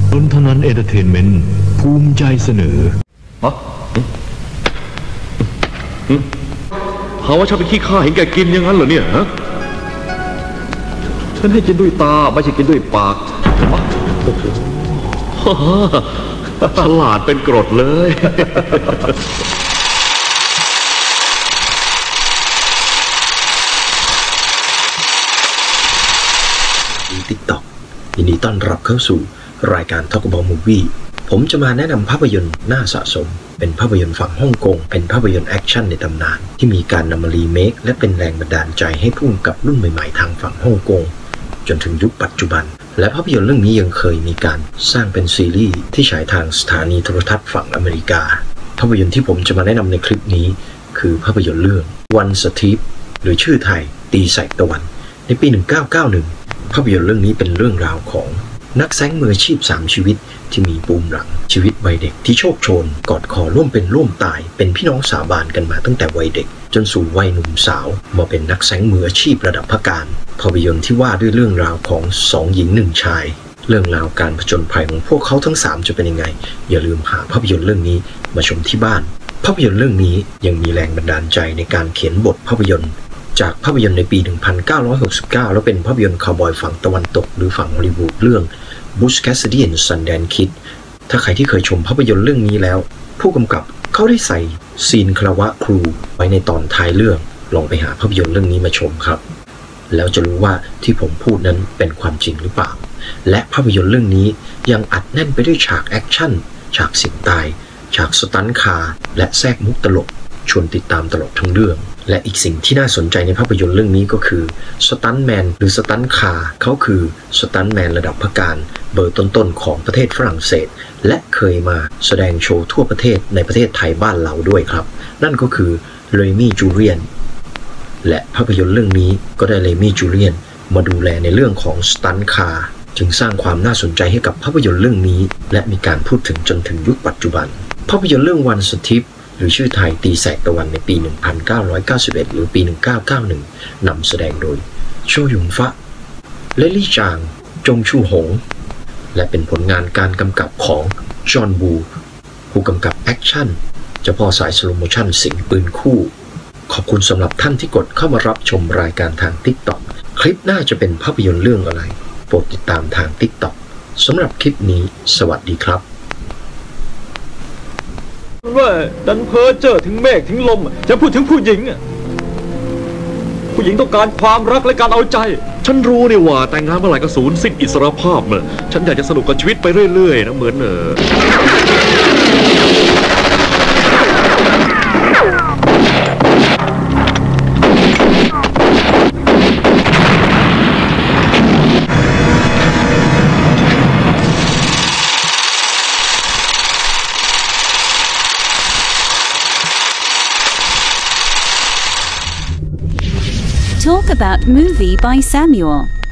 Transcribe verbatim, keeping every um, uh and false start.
นนทนันเอนเตอร์เทนเมนต์ภูมิใจเสนอฮะหาว่าฉันเป็นขี้ข้าเห็นแกกินอย่างนั้นเหรอเนี่ยฮะฉันให้กินด้วยตาไม่ใช่กินด้วยปากโอ้โหฉลาดเป็นกรดเลยติ๊กต็อกยินดีต้อนรับเข้าสู่รายการ Talk About Movie ผมจะมาแนะนำภาพยนตร์น่าสะสมเป็นภาพยนตร์ฝั่งฮ่องกงเป็นภาพยนตร์แอคชั่นในตำนานที่มีการนำมารีเมคและเป็นแรงบันดาลใจให้ผู้กำกับรุ่นใหม่ๆทางฝั่งฮ่องกงจนถึงยุคปัจจุบันและภาพยนตร์เรื่องนี้ยังเคยมีการสร้างเป็นซีรีส์ที่ฉายทางสถานีโทรทัศน์ฝั่งอเมริกาภาพยนตร์ที่ผมจะมาแนะนำในคลิปนี้คือภาพยนตร์เรื่อง One Step หรือชื่อไทยตีแสกตะวันในปีหนึ่งเก้าเก้าหนึ่งภาพยนตร์เรื่องนี้เป็นเรื่องราวของนักแสงมืออาชีพสามชีวิตที่มีปูมหลังชีวิตวัยเด็กที่โชคโชนกอดคอร่วมเป็นร่วมตายเป็นพี่น้องสาบานกันมาตั้งแต่วัยเด็กจนสู่วัยหนุ่มสาวมาเป็นนักแสงมืออาชีพระดับพักการภาพยนตร์ที่ว่าด้วยเรื่องราวของสองหญิงหนึ่งชายเรื่องราวการผจญภัยของพวกเขาทั้งสามจะเป็นยังไงอย่าลืมหาภาพยนตร์เรื่องนี้มาชมที่บ้านภาพยนตร์เรื่องนี้ยังมีแรงบันดาลใจในการเขียนบทภาพยนตร์จากภาพยนตร์ในปี หนึ่งพันเก้าร้อยหกสิบเก้า แล้วเป็นภาพยนตร์คาวบอยฝั่งตะวันตกหรือฝั่งฮอลลีวูดเรื่อง Butch Cassidy and Sundance Kid ถ้าใครที่เคยชมภาพยนตร์เรื่องนี้แล้วผู้กำกับเขาได้ใส่ซีนคารวะครูไว้ในตอนท้ายเรื่องลองไปหาภาพยนตร์เรื่องนี้มาชมครับแล้วจะรู้ว่าที่ผมพูดนั้นเป็นความจริงหรือเปล่าและภาพยนตร์เรื่องนี้ยังอัดแน่นไปด้วยฉากแอคชั่นฉากเสียงตายฉากสตันท์คาร์และแทรกมุกตลกชวนติดตามตลอดทั้งเรื่องและอีกสิ่งที่น่าสนใจในภาพยนตร์เรื่องนี้ก็คือสตันท์แมนหรือสตันท์คาร์เขาคือสตันท์แมนระดับพักการเบอร์ต้นๆของประเทศฝรั่งเศสและเคยมาแสดงโชว์ทั่วประเทศในประเทศไทยบ้านเราด้วยครับนั่นก็คือเรมี่จูเลียนและภาพยนตร์เรื่องนี้ก็ได้เรมี่จูเลียนมาดูแลในเรื่องของสตันท์คาร์จึงสร้างความน่าสนใจให้กับภาพยนตร์เรื่องนี้และมีการพูดถึงจนถึงยุคปัจจุบันภาพยนตร์เรื่อง One Stepหรือชื่อไทยตีแสกตะวันในปี หนึ่งพันเก้าร้อยเก้าสิบเอ็ด หรือปี หนึ่งพันเก้าร้อยเก้าสิบเอ็ด นำแสดงโดยโชยุงฟะเลลี่จางจงชูหงและเป็นผลงานการกำกับของจอห์นบูผู้กำกับแอคชั่นเจ้าพ่อสายสโลโมชั่นสิงปืนคู่ขอบคุณสำหรับท่านที่กดเข้ามารับชมรายการทาง TikTok คลิปหน้าจะเป็นภาพยนตร์เรื่องอะไรโปรดติดตามทาง TikTok สำหรับคลิปนี้สวัสดีครับว่าดันเพ้อเจ้อถึงเมฆถึงลมจะพูดถึงผู้หญิงผู้หญิงต้องการความรักและการเอาใจฉันรู้นี่ว่าแต่งงานเมื่อไหร่ก็สูญสิ้นอิสรภาพเนอะฉันอยากจะสนุกกับชีวิตไปเรื่อยๆนะเหมือนเออ Talk About Movie by Samuel.